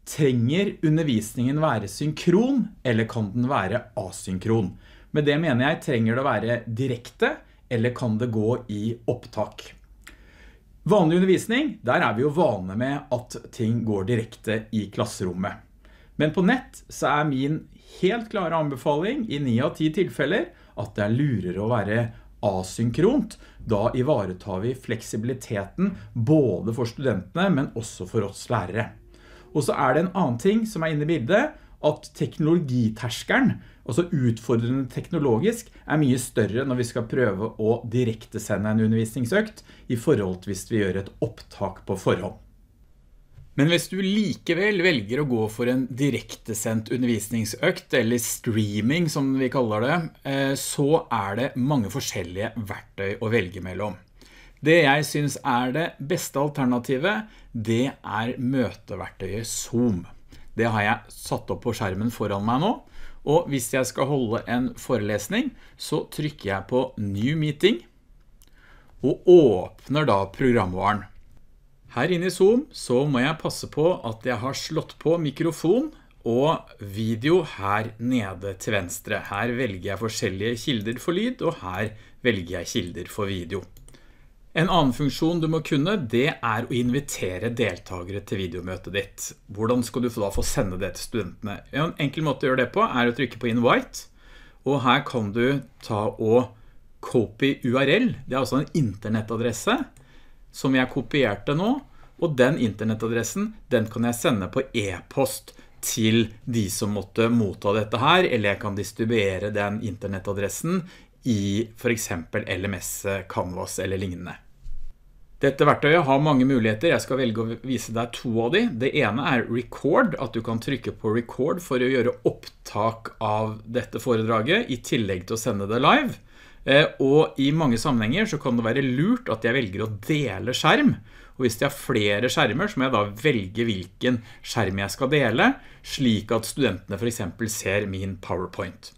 trenger undervisningen være synkron, eller kan den være asynkron? Med det mener jeg, trenger det å være direkte, eller kan det gå i opptak? Vanlig undervisning, der vi jo vane med at ting går direkte i klasserommet. Men på nett så min helt klare anbefaling i 9 av 10 tilfeller at det lurere å være asynkront. Da ivaretar vi fleksibiliteten både for studentene, men også for oss lærere. Og så det en annen ting som inne i bildet, at teknologiterskeren, altså utfordrende teknologisk, mye større når vi skal prøve å direkte sende en undervisningsøkt i forhold til hvis vi gjør et opptak på forhånd. Men hvis du likevel velger å gå for en direktesendt undervisningsøkt, eller streaming som vi kaller det, så det mange forskjellige verktøy å velge mellom. Det jeg synes det beste alternativet, det møteverktøyet Zoom. Det har jeg satt opp på skjermen foran meg nå, og hvis jeg skal holde en forelesning, så trykker jeg på New Meeting, og åpner da programvaren. Her inne i Zoom så må jeg passe på at jeg har slått på mikrofon og video her nede til venstre. Her velger jeg forskjellige kilder for lyd, og her velger jeg kilder for video. En annen funksjon du må kunne, det å invitere deltakere til videomøtet ditt. Hvordan skal du da få sende det til studentene? En enkel måte å gjøre det på å trykke på Invite, og her kan du ta og copy URL. Det altså en internettadresse som jeg kopierte nå, og den internettadressen, den kan jeg sende på e-post til de som måtte motta dette her, eller jeg kan distribuere den internettadressen i for eksempel LMS, Canvas eller lignende. Dette verktøyet har mange muligheter, jeg skal velge å vise deg 2 av de. Det ene Record, at du kan trykke på Record for å gjøre opptak av dette foredraget, i tillegg til å sende det live. Og i mange sammenhenger så kan det være lurt at jeg velger å dele skjerm, og hvis jeg har flere skjermer så må jeg da velge hvilken skjerm jeg skal dele, slik at studentene for eksempel ser min PowerPoint.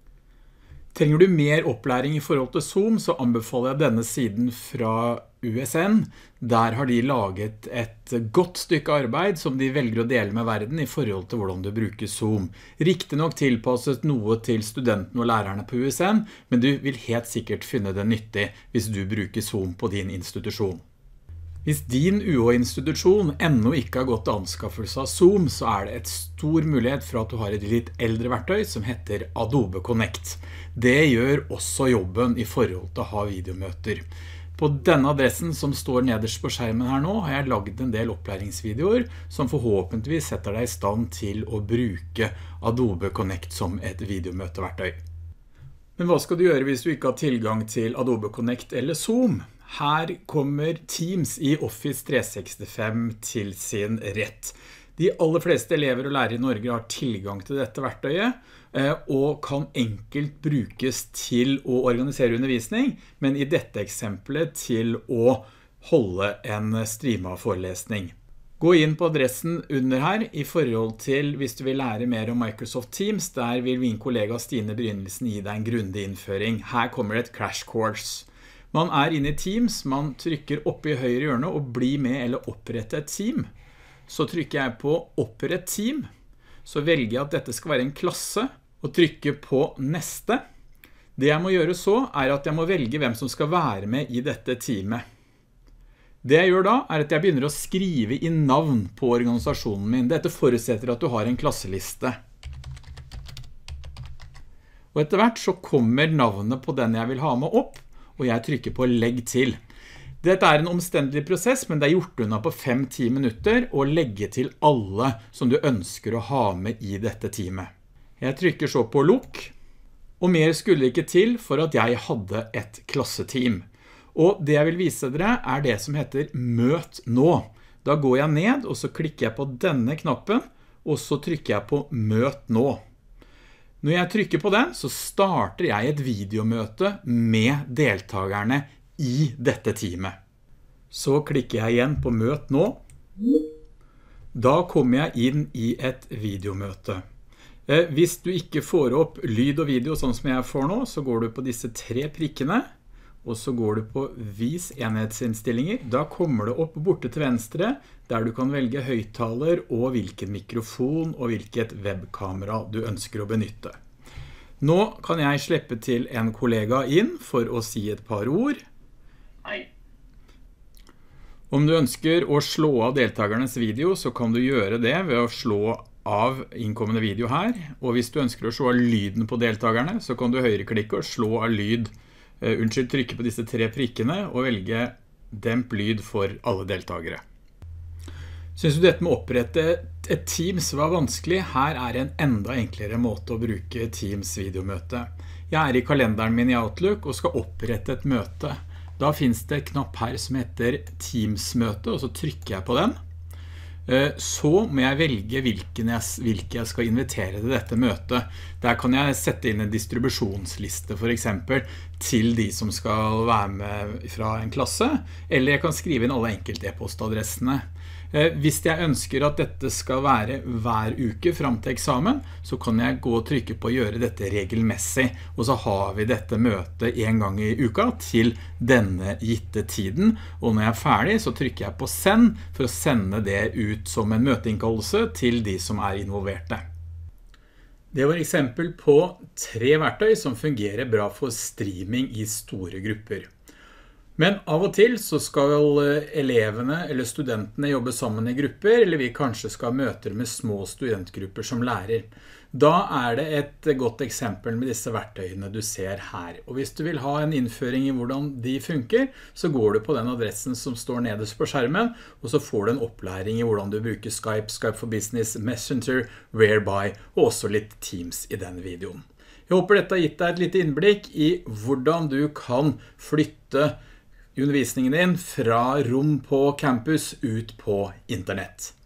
Trenger du mer opplæring i forhold til Zoom, så anbefaler jeg denne siden fra USN. Der har de laget et godt stykke arbeid som de velger å dele med verden i forhold til hvordan du bruker Zoom. Riktig nok tilpasset noe til studentene og lærerne på USN, men du vil helt sikkert finne det nyttig hvis du bruker Zoom på din institusjon. Hvis din UH-institusjon ennå ikke har gått til anskaffelse av Zoom, så det et stor mulighet for at du har et litt eldre verktøy som heter Adobe Connect. Det gjør også jobben i forhold til å ha videomøter. På denne adressen som står nederst på skjermen her nå, har jeg laget en del opplæringsvideoer som forhåpentligvis setter deg i stand til å bruke Adobe Connect som et videomøteverktøy. Men hva skal du gjøre hvis du ikke har tilgang til Adobe Connect eller Zoom? Her kommer Teams i Office 365 til sin rett. De aller fleste elever og lærere i Norge har tilgang til dette verktøyet, og kan enkelt brukes til å organisere undervisning, men i dette eksempelet til å holde en streamet forelesning. Gå inn på adressen under her i forhold til hvis du vil lære mer om Microsoft Teams. Der vil min kollega Stine Brynildsen gi deg en grundig innføring. Her kommer et crash course. Man inne i Teams, man trykker oppe i høyre hjørne og bli med eller opprette et team. Så trykker jeg på opprett team, så velger jeg at dette skal være en klasse, og trykker på neste. Det jeg må gjøre så at jeg må velge hvem som skal være med i dette teamet. Det jeg gjør da at jeg begynner å skrive i navn på organisasjonen min. Dette forutsetter at du har en klasseliste. Og etter hvert så kommer navnet på den jeg vil ha med opp, og jeg trykker på legg til. Dette en omstendelig prosess, men det gjort unna på 5-10 minutter å legge til alle som du ønsker å ha med i dette teamet. Jeg trykker så på lukk, og mer skulle ikke til for at jeg hadde et klasseteam. Og det jeg vil vise dere det som heter Møt nå. Da går jeg ned, og så klikker jeg på denne knappen, og så trykker jeg på Møt nå. Når jeg trykker på den, så starter jeg et videomøte med deltakerne i dette teamet. Så klikker jeg igjen på Møt nå. Da kommer jeg inn i et videomøte. Hvis du ikke får opp lyd og video sånn som jeg får nå, så går du på disse 3 prikkene, og så går du på vis enhetsinnstillinger. Da kommer det opp borte til venstre, der du kan velge høyttaler og hvilken mikrofon og hvilket webkamera du ønsker å benytte. Nå kan jeg slippe til en kollega inn for å si et par ord. Hei. Om du ønsker å slå av deltakernes video, så kan du gjøre det ved å slå av innkommende video her. Og hvis du ønsker å slå av lyden på deltakerne, så kan du høyreklikke og slå av lyd. Trykke på disse 3 prikkene og velge demp lyd for alle deltakere. Synes du dette med å opprette et Teams var vanskelig? Her er en enda enklere måte å bruke Teams videomøte. Jeg er i kalenderen min i Outlook og skal opprette et møte. Da finnes det en knapp her som heter Teams-møte, og så trykker jeg på den. Så må jeg velge hvilke jeg skal invitere til dette møtet. Der kan jeg sette inn en distribusjonsliste for eksempel til de som skal være med fra en klasse, eller jeg kan skrive inn alle enkelte e-postadressene. Hvis jeg ønsker at dette skal være hver uke frem til eksamen, så kan jeg gå og trykke på å gjøre dette regelmessig, og så har vi dette møtet en gang i uka til denne gitte tiden, og når jeg er ferdig så trykker jeg på send for å sende det ut som en møteinnkallelse til de som er involverte. Det var eksempel på 3 verktøy som fungerer bra for streaming i store grupper. Men av og til så skal elevene eller studentene jobbe sammen i grupper, eller vi kanskje skal ha møter med små studentgrupper som lærer. Da er det et godt eksempel med disse verktøyene du ser her. Og hvis du vil ha en innføring i hvordan de funker, så går du på den adressen som står nederst på skjermen, og så får du en opplæring i hvordan du bruker Skype, Skype for Business, Messenger, Whereby, og også litt Teams i denne videoen. Jeg håper dette har gitt deg et lite innblikk i hvordan du kan flytte undervisningen din fra rom på campus ut på internett.